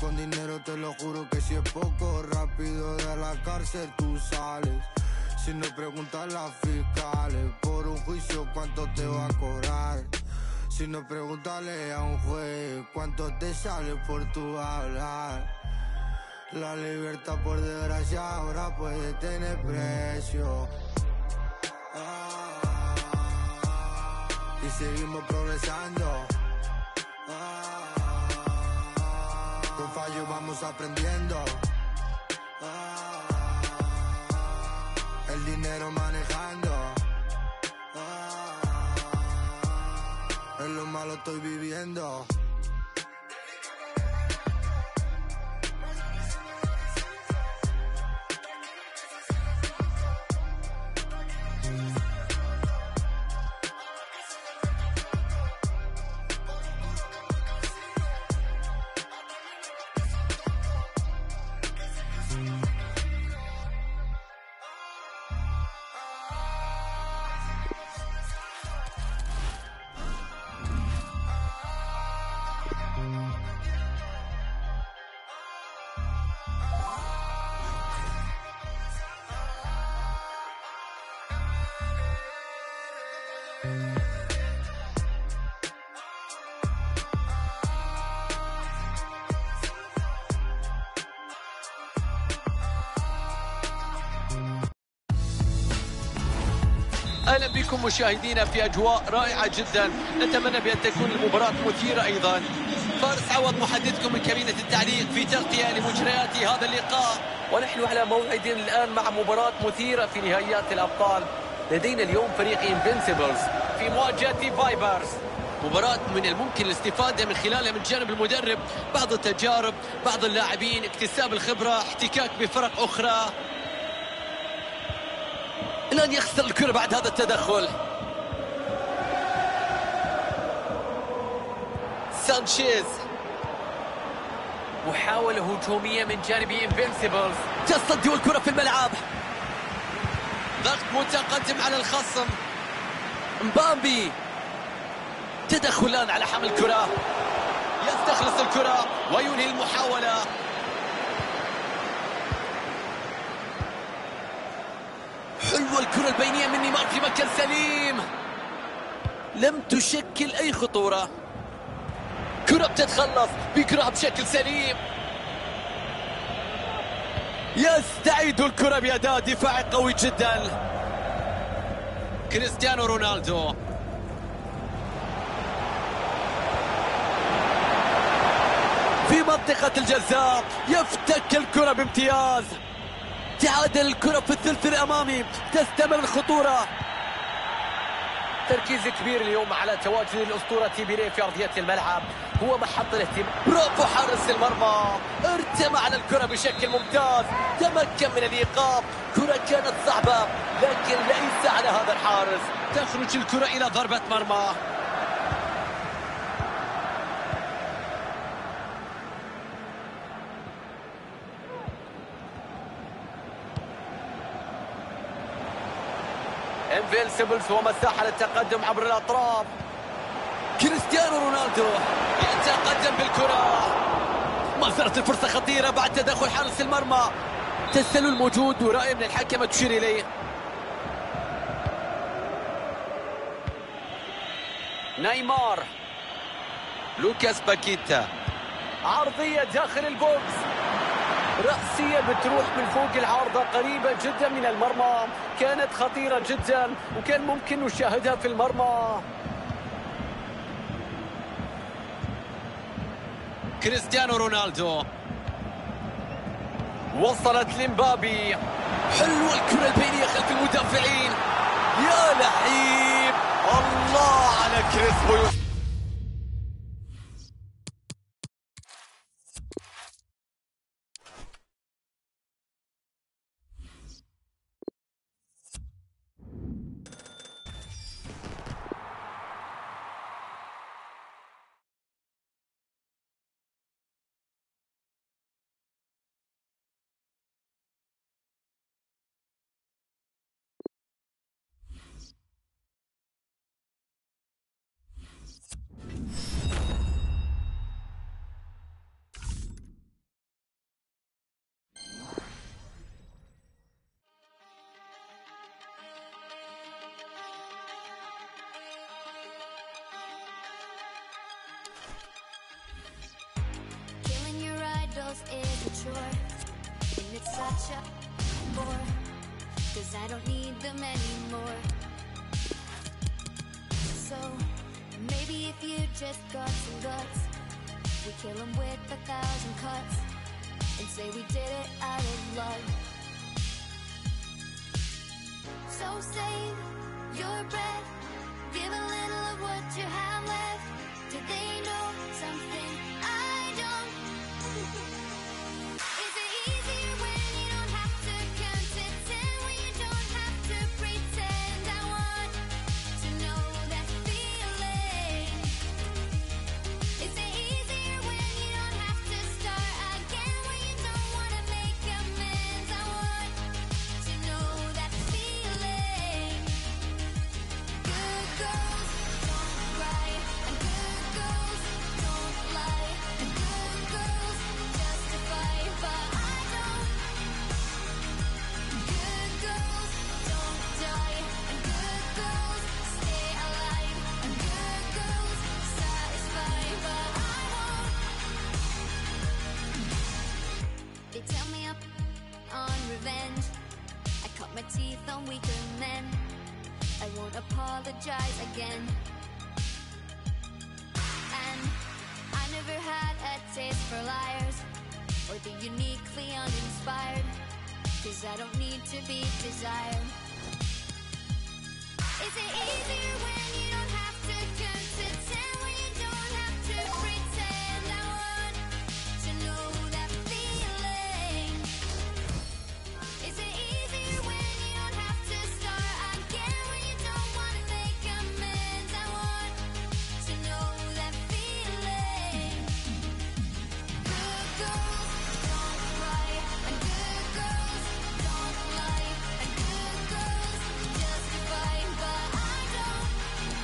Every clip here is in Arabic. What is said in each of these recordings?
con dinero te lo juro que si es poco, rápido de la cárcel tú sales. Si no preguntas a las fiscales, por un juicio cuánto te va a cobrar. Si no preguntarle a un juez cuánto te sale por tu hablar. La libertad por desgracia ahora puede tener precio. Y seguimos progresando. Con fallos vamos aprendiendo. El dinero manejando. En lo malo estoy viviendo. أهلا بكم مشاهدينا في أجواء رائعة جدا، نتمنى بأن تكون المباراة مثيرة أيضا. فارس عوض محدثكم من كابينة التعليق في تغطية لمجريات هذا اللقاء، ونحن على موعد الآن مع مباراة مثيرة في نهائيات الأبطال. لدينا اليوم فريق انفنسيبلز في مواجهة فايبرز، مباراة من الممكن الاستفادة من خلالها من جانب المدرب، بعض التجارب، بعض اللاعبين، اكتساب الخبرة، احتكاك بفرق أخرى. لن يخسر الكرة بعد هذا التدخل. سانشيز، محاولة هجومية من جانب انفنسيبلز، تصدي والكرة في الملعب، ضغط متقدم على الخصم. مبابي، تدخل الآن على حمل الكرة، يستخلص الكرة وينهي المحاولة. حلوة الكرة البينية من نيمار في مكان سليم، لم تشكل أي خطورة. كرة بتتخلص بكرة بشكل سليم، يستعيد الكرة بأداء دفاعي قوي جدا. كريستيانو رونالدو، في منطقة الجزاء يفتك الكرة بامتياز. تعادل الكرة في الثلث الأمامي، تستمر الخطورة. تركيز كبير اليوم على تواجد الأسطورة بيريه في أرضية الملعب، هو محط الاهتمام. برافو حارس المرمى، ارتمى على الكرة بشكل ممتاز، تمكن من الإيقاف. كرة كانت صعبة لكن ليس على هذا الحارس. تخرج الكرة إلى ضربة مرمى. انفنسيبلز ومساحة للتقدم عبر الأطراف. كريستيانو رونالدو يتقدم بالكرة، ما زالت الفرصة خطيرة بعد تدخل حارس المرمى. تسلل موجود ورأي من الحكم تشير إليه. نيمار، لوكاس باكيتا، عرضية داخل البوكس، رأسية بتروح من فوق العارضة قريبة جدا من المرمى، كانت خطيرة جدا وكان ممكن نشاهدها في المرمى. كريستيانو رونالدو، وصلت لمبابي، حلوة الكرة البينية خلف المدافعين، يا لعيب، الله على كريسبو. idols is a chore, and it's such a bore, 'cause I don't need them anymore. So maybe if you just got some guts, we kill them with 1,000 cuts and say we did it out of love. So save your breath, give a little of what you have left. Do they know something I don't? Is it easier when you don't have to count to 10, when you don't have to pretend? I want to know that feeling. Is it easier when you don't have to start again, when you don't want to make amends? I want to know that feeling. Good girls don't cry, and good girls don't lie, and good girls justify, but I don't. Good girls don't die, and good girls stay alive, and good girls satisfy, but I won't. They tell me I'm on revenge. I cut my teeth on weaker men. I won't apologize again. And I never had a taste for liars or the uniquely uninspired, 'cause I don't need to be desired. Is it easier when you don't have to count to 10, when you don't have to pretend? I want to know that feeling. Is it easier when you don't have to start again, when you don't want to make amends? I want to know that feeling. Good girls don't cry, and good girls don't lie, and good girls justify, but I don't.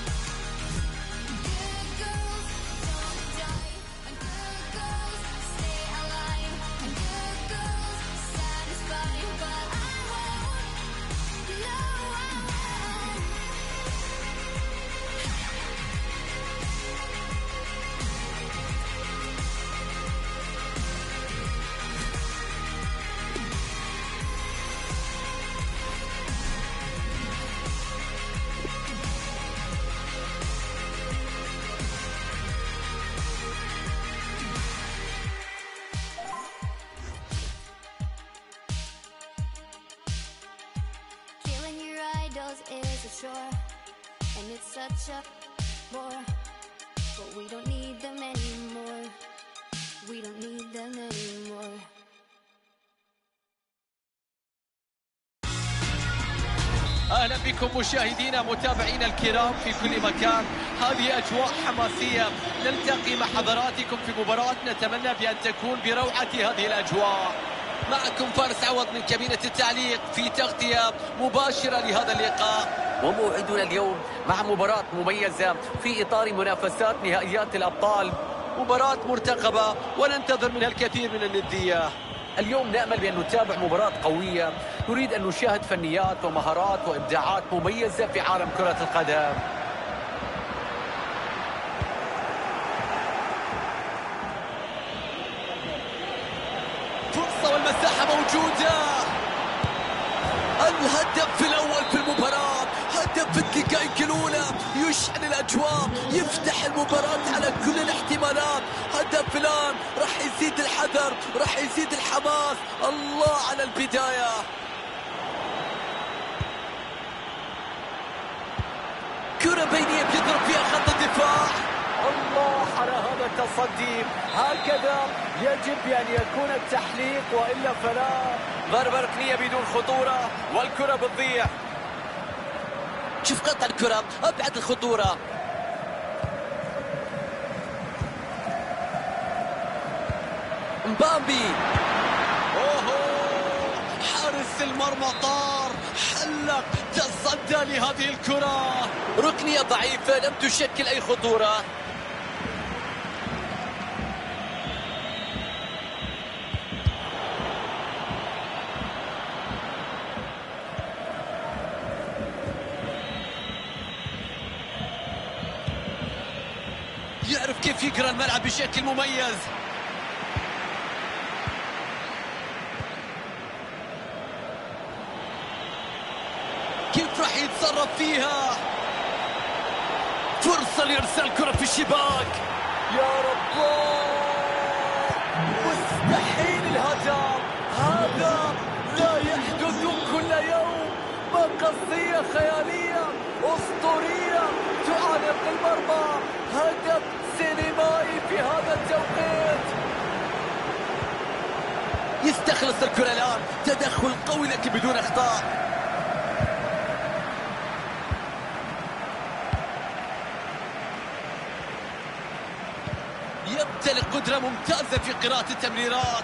Good girls don't die, and good girls stay alive, and good girls satisfy, but I won't. No, I won't. Killing your idols is a chore, and it's such a bore, but we don't need them anymore. We don't need them anymore. اهلا بكم مشاهدينا متابعينا الكرام في كل مكان. هذه اجواء حماسيه نلتقي مع حضراتكم في مباراه نتمنى بان تكون بروعه هذه الاجواء. معكم فارس عوض من كابينه التعليق في تغطيه مباشره لهذا اللقاء، وموعدنا اليوم مع مباراه مميزه في اطار منافسات نهائيات الابطال، مباراه مرتقبه وننتظر منها الكثير من النديه. اليوم نأمل بأن نتابع مباراة قوية، نريد أن نشاهد فنيات ومهارات وإبداعات مميزة في عالم كرة القدم. فرصة والمساحة موجودة. الهدف الأول في المباراة، هدف في الدقائق الأولى يشعل الأجواء، يفتح المباراة على كل الاحتمالات. هدف الآن راح يزيد الحذر، راح يزيد الحماس. الله على البداية. كرة بينية بيضرب فيها خط الدفاع. الله على هذا التصدي، هكذا يجب أن يكون التحليق وإلا فلا. ضربة ركنية بدون خطورة والكرة بتضيع. شوف قطع الكرة، أبعد الخطورة. مبامبي، أوهو، حارس المرمى طار، حلق، تصدى لهذه الكرة. ركنية ضعيفة لم تشكل أي خطورة. يعرف كيف يقرأ الملعب بشكل مميز. كيف راح يتصرف فيها؟ فرصة لإرسال كرة في الشباك. يا رب، مستحيل الهجم هذا، لا يحدث كل يوم. مقصية خيالية أسطورية تعانق المرمى، هدف سينمائي في هذا التوقيت. يستخلص الكرة الآن، تدخل قوي لكن بدون أخطاء. يمتلك قدرة ممتازة في قراءة التمريرات.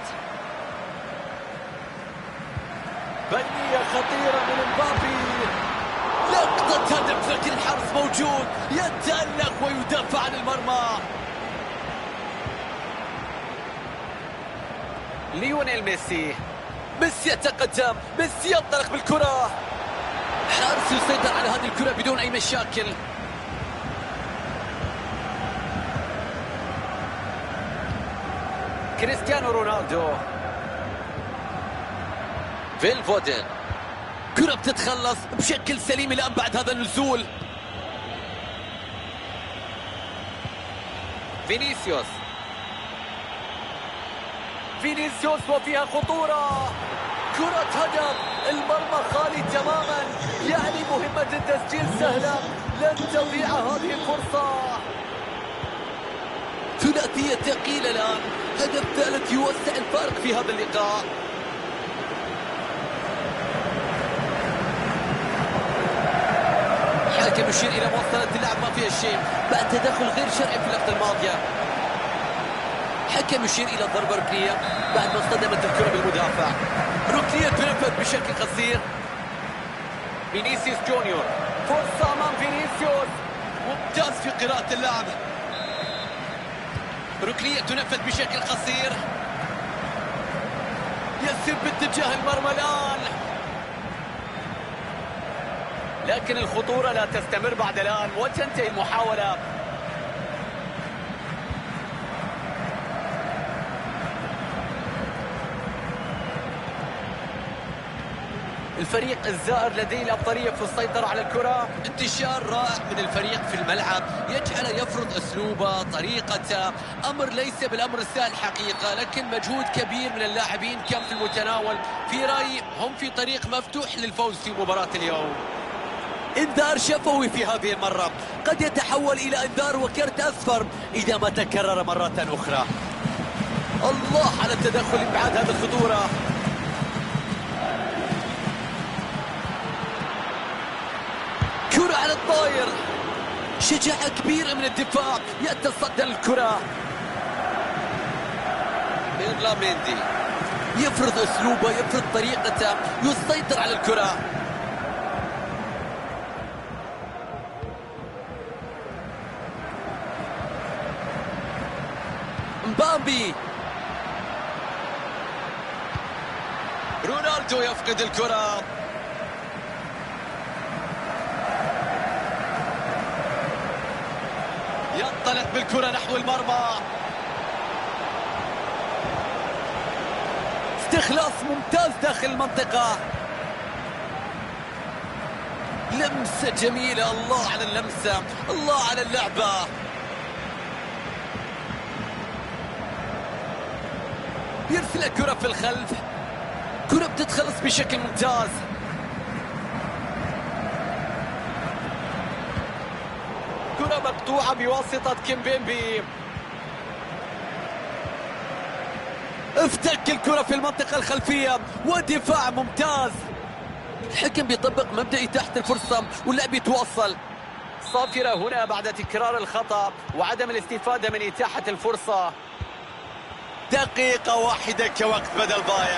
بنية خطيرة من مبابي، لقطة هدف لكن الحرس موجود، يتألق ويدافع عن المرمى. ليونيل ميسي يتقدم، ميسي ينطلق بالكرة، حارس يسيطر على هذه الكرة بدون أي مشاكل. كريستيانو رونالدو، فيل فودن، كرة بتتخلص بشكل سليم الآن بعد هذا النزول. فينيسيوس وفيها خطورة، كرة هدف، المرمى خالي تماما، يعني مهمة التسجيل سهلة، لن تضيع هذه الفرصة. ثلاثية ثقيلة الآن، هدف ثالث يوسع الفارق في هذا اللقاء. الحكم يشير إلى مواصلة اللعب، ما فيها شيء بعد تدخل غير شرعي في اللقطة الماضية. حكم يشير إلى ضربة ركنية بعد ما اصطدمت الكرة بالمدافع. ركنية تنفذ بشكل قصير. فينيسيوس جونيور، فرصة أمام فينيسيوس، ممتاز في قراءة اللعب. ركنية تنفذ بشكل قصير، يسير باتجاه المرمى الآن، لكن الخطورة لا تستمر بعد الآن وتنتهي المحاولة. الفريق الزائر لديه الأفضلية في السيطرة على الكرة. انتشار رائع من الفريق في الملعب يجعل يفرض أسلوبه، طريقته، أمر ليس بالأمر السهل حقيقة، لكن مجهود كبير من اللاعبين كان في المتناول. في رأيي هم في طريق مفتوح للفوز في مباراة اليوم. انذار شفوي في هذه المرة، قد يتحول إلى انذار وكرت أصفر إذا ما تكرر مرة أخرى. الله على التدخل إبعاد هذه الخطورة. كرة على الطاير، شجاعة كبيرة من الدفاع، يتصدى الكرة. ميغلا ميندي يفرض أسلوبه، يفرض طريقته، يسيطر على الكرة. مبابي، رونالدو يفقد الكرة. ينطلق بالكرة نحو المرمى، استخلاص ممتاز داخل المنطقة، لمسة جميلة. الله على اللمسة، الله على اللعبة. يرسل كرة في الخلف، كرة بتتخلص بشكل ممتاز. كرة مقطوعة بواسطة كيمبيمبي، افتك الكرة في المنطقة الخلفية ودفاع ممتاز. الحكم بيطبق مبدئي تحت الفرصة واللعب يتواصل. صافرة هنا بعد تكرار الخطأ وعدم الاستفادة من إتاحة الفرصة. دقيقة واحدة كوقت بدل ضايع.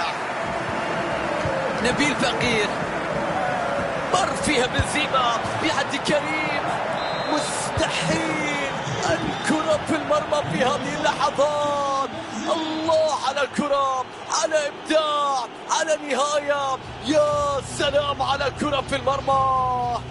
نبيل فقير مر فيها بنزيما بعد كريم، مستحيل. الكرة في المرمى في هذه اللحظات. الله على كرة، على إبداع، على نهاية. يا سلام على كرة في المرمى.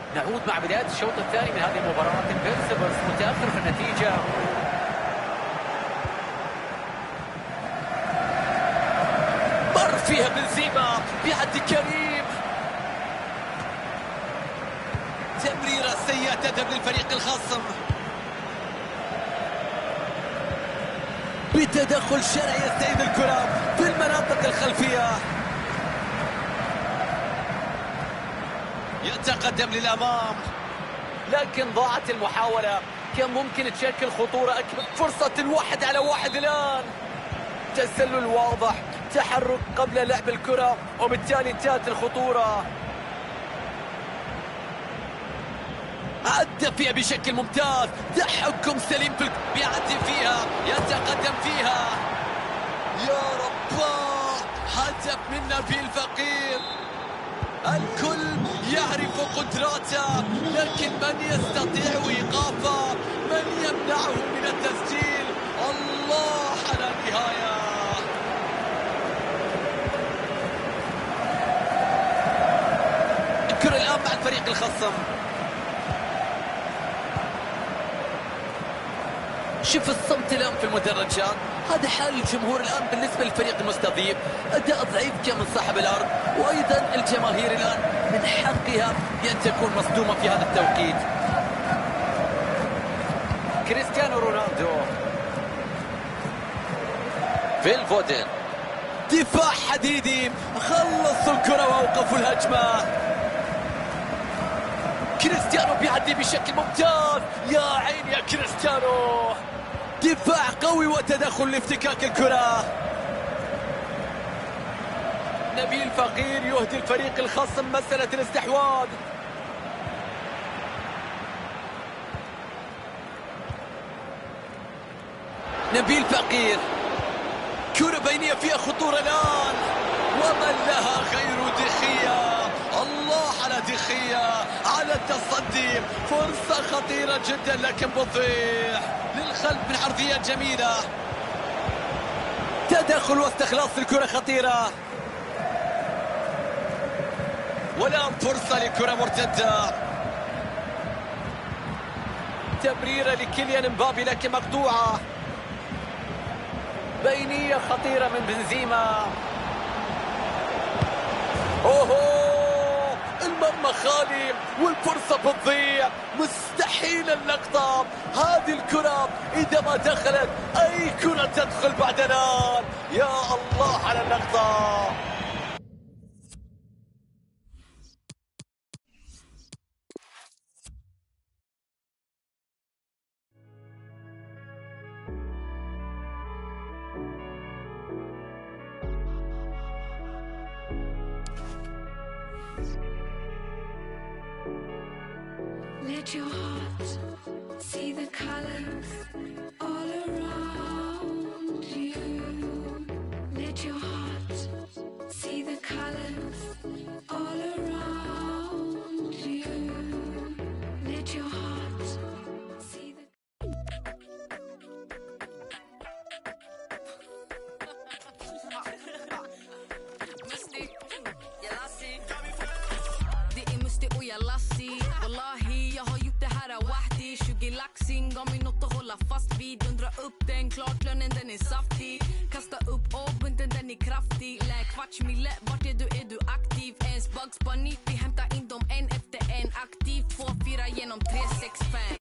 نعود مع بداية الشوط الثاني من هذه المباراة. بيرسيفرز متأخر في النتيجة. مر فيها بنزيما بعد كريم. تمريرة سيئة تذهب للفريق الخصم بتدخل شرعي يستعيد الكرة في المناطق الخلفية. يتقدم للأمام لكن ضاعت المحاولة. كان ممكن تشكل خطورة أكبر. فرصة الواحد على واحد الآن. تسلل واضح، تحرك قبل لعب الكرة وبالتالي انتهت الخطورة. أدى فيها بشكل ممتاز. تحكم سليم في بيعدي فيها، يتقدم فيها. يا رب هدف من نبيل فقير. الكل يعرف قدراته لكن من يستطيع إيقافه؟ من يمنعه من التسجيل؟ الله على النهاية. الكرة الآن مع الفريق الخصم. شوف الصمت الآن في المدرجات. هذا حال الجمهور الآن بالنسبة للفريق المستضيف. أداء ضعيف كان من صاحب الأرض، وأيضا الجماهير الآن من حقها بأن تكون مصدومة في هذا التوقيت. كريستيانو رونالدو، فيل فودن، دفاع حديدي، خلصوا الكرة وأوقفوا الهجمة. كريستيانو بيعدي بشكل ممتاز. يا عين يا كريستيانو، دفاع قوي وتدخل لافتكاك الكرة. نبيل فقير يهدي الفريق الخصم مسألة الاستحواذ. نبيل فقير، كرة بينية فيها خطورة الآن، ومن لها غير دخية. الله على دخية على التصدي. فرصة خطيرة جدا لكن بتضيع للخلف من عرضية جميلة. تدخل واستخلاص الكرة خطيرة، والآن فرصة لكرة مرتدة. تمريرة لكيليان مبابي لكن مقطوعة. بينية خطيرة من بنزيما. اوهو، المرمى خالي والفرصة بتضيع. مستحيل اللقطة. هذه الكرة إذا ما دخلت أي كرة تدخل بعد الآن. يا الله على اللقطة. Let your heart see the colors all around you. Let your heart see the colors all around you. Let your heart see the Musti, jag lassi. Det är Musti och jag lassi. Wallahi, jag har gjort det här wahdi. 20 laxing, gav mig något att hålla fast vid. Undra upp den, klart lönen den är saftig. Kasta upp och bunten den är kraftig. Lä kvartsmille, vart är du aktiv? Ens Bugs Bunny, vi hämtar in dem en efter en. Aktiv, 2-4 genom 3-6-5.